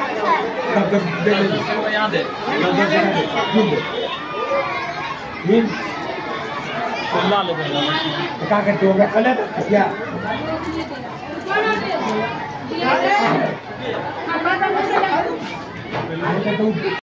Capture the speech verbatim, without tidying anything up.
तब तक दे दे यहाँ दे हिंद ला ले क्या करते हो मैं कल क्या